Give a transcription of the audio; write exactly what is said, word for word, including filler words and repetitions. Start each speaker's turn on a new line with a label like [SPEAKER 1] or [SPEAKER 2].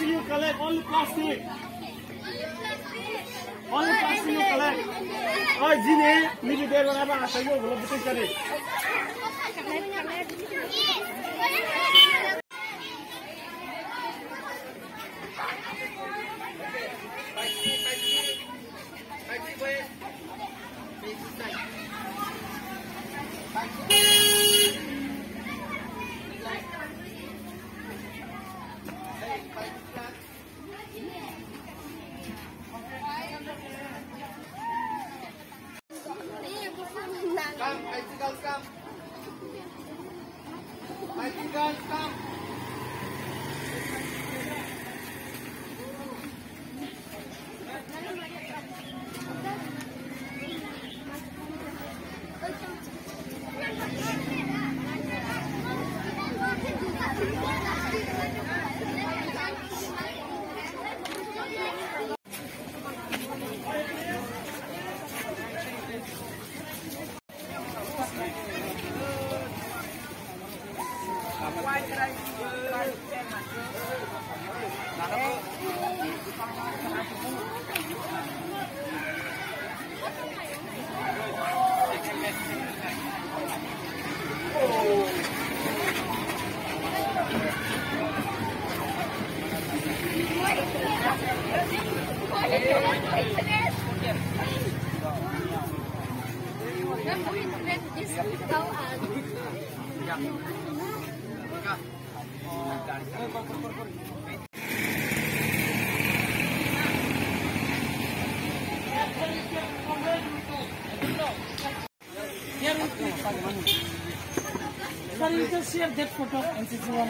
[SPEAKER 1] plastic you collect. Only plastic. Only plastic you collect. Oh, Jini, maybe they will have a show you. We'll put it.
[SPEAKER 2] Come, bicycles come. Bicycles come.
[SPEAKER 3] Sir, you just share that photo and this one.